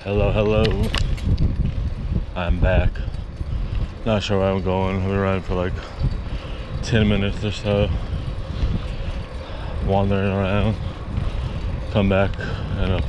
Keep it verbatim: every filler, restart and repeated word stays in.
Hello, hello. I'm back. Not sure where I'm going. I've been running for like ten minutes or so. Wandering around. Come back in a